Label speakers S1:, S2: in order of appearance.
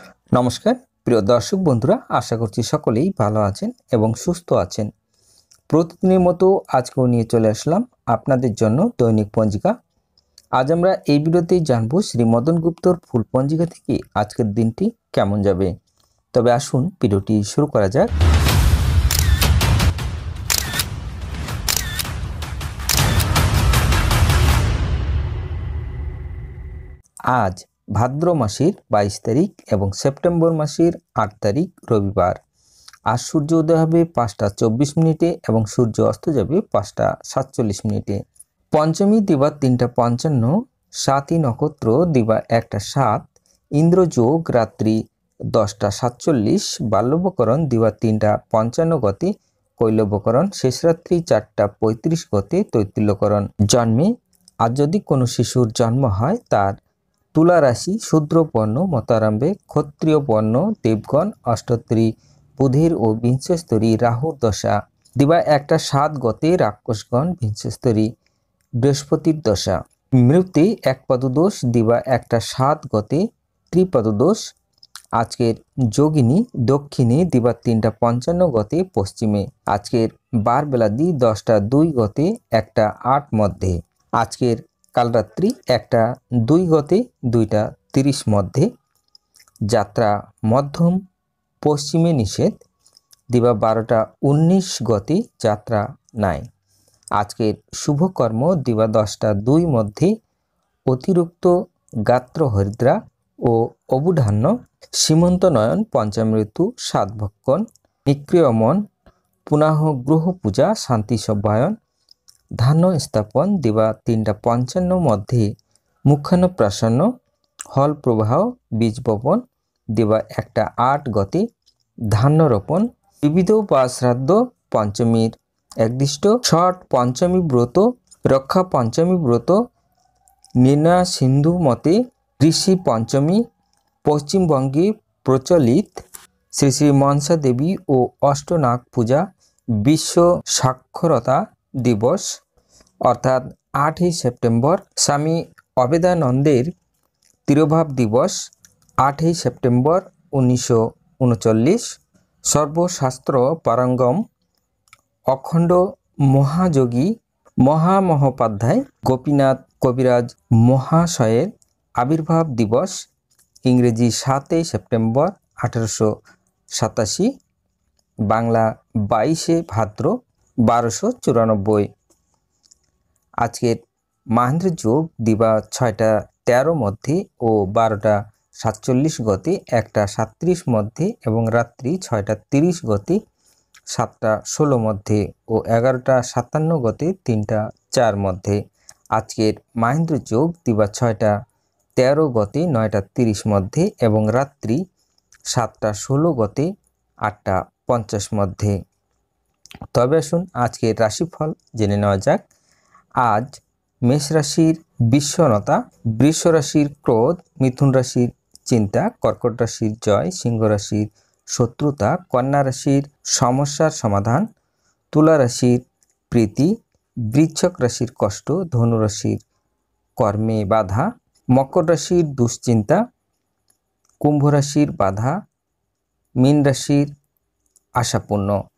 S1: নমস্কার প্রিয় দর্শক বন্ধুরা, আশা করছি সকলেই ভালো আছেন এবং সুস্থ আছেন। প্রতিদিনের মতো আজকেও নিয়ে চলে আসলাম আপনাদের জন্য দৈনিক পঞ্জিকা। আজ আমরা এই ভিডিওতে জানবো শ্রী মদন গুপ্তর ফুল পঞ্জিকা থেকে আজকের দিনটি কেমন যাবে। তবে আসুন ভিডিওটি শুরু করা যাক। আজ ভাদ্র মাসের 22 তারিখ এবং সেপ্টেম্বর মাসের 8 তারিখ রবিবার। আজ সূর্য উদয় হবে 5টা 24 মিনিটে এবং সূর্য অস্ত যাবে 5টা 47 মিনিটে। পঞ্চমী দিবা 3টা 55, সাতই নক্ষত্র দিবা 1টা 7, ইন্দ্রযোগ রাত্রি 10টা 47, বাল্যবকরণ দিবা 3টা 55 গতে, কৈলবকরণ শেষ রাত্রি 4টা 35 গতে, তৈতিল্যকরণ। জন্মে আজ যদি কোনো শিশুর জন্ম হয় তার তুলা রাশি শূদ্রবর্ণ মতারম্ভে, ক্ষত্রিয় বর্ণ দেবগণ, অষ্টত্রী বুধের ও বিংশস্তরী রাহুর দশা দিবা 1টা 7 গতে, রাক্ষসগণ বিংশস্তরী বৃহস্পতির দশা। মৃত্যু এক পদদোষ দিবা 1টা 7 গতে, ত্রিপদদোষ। আজকের যোগিনী দক্ষিণে দিবা 3টা 55 গতে, পশ্চিমে। আজকের বার বেলাদি 10টা 2 গতে, 1টা 8 মধ্যে। আজকের কালরাত্রি 1টা 2 গতে, 2টা 30 মধ্যে। যাত্রা মধ্যম পশ্চিমে নিষেধ দিবা 12টা 19 গতে, যাত্রা নাই। আজকের শুভকর্ম দিবা 10টা 2 মধ্যে, অতিরিক্ত গাত্র হরিদ্রা ও অবুধান্য। সীমন্ত নয়ন পঞ্চামৃত্যু সাতভক্ষণ, নিক্রিয়মন পুনঃ গ্রহ পূজা শান্তি সভ্যায়ন। ধান্য স্থাপন দিবা 3টা 55 মধ্যে, মুখান্ন প্রাসন্ন হল প্রবাহ বীজ বপন দিবা 1টা 8 গতে, ধান্য রোপণ। বিবিধ বা শ্রাদ্ধ পঞ্চমীর একদিষ্ট, ছট পঞ্চমী ব্রত, রক্ষা পঞ্চমী ব্রত, নির্ণয় সিন্ধু মতে ঋষি পঞ্চমী পশ্চিমবঙ্গে প্রচলিত। শ্রী শ্রী মনসা দেবী ও অষ্টনাগ পূজা। বিশ্ব সাক্ষরতা দিবস অর্থাৎ 8ই সেপ্টেম্বর। স্বামী অবেদানন্দের তিরোভাব দিবস 8ই সেপ্টেম্বর 1939। সর্বশাস্ত্র পারঙ্গম অখণ্ড মহাযোগী মহামহোপাধ্যায় গোপীনাথ কবিরাজ মহাশয়ের আবির্ভাব দিবস ইংরেজি 7ই সেপ্টেম্বর 1887, বাংলা 22শে ভাদ্র 1294। আজকের মাহেন্দ্র যোগ দিবা 6টা 13 মধ্যে ও 12টা 47 গতে, 1টা 37 মধ্যে এবং রাত্রি 6টা 30 গতে, 7টা 16 মধ্যে ও 11টা 57 গতে, 3টা 4 মধ্যে। আজকের মাহেন্দ্র যোগ দিবা 6টা 13 গতে, 9টা 30 মধ্যে এবং রাত্রি 7টা 16 গতে, 8টা 50 মধ্যে। তবে আসুন আজকের রাশিফল জেনে নেওয়া যাক। আজ মেষ রাশির বিশ্বনতা, বৃষ রাশির ক্রোধ, মিথুন রাশির চিন্তা, কর্কট রাশির জয়, সিংহ রাশির শত্রুতা, কন্যা রাশির সমস্যার সমাধান, তুলা রাশির প্রীতি, বৃশ্চিক রাশির কষ্ট, ধনু রাশির কর্মে বাধা, মকর রাশির দুশ্চিন্তা, কুম্ভ রাশির বাধা, মীন রাশির আশাপূর্ণ।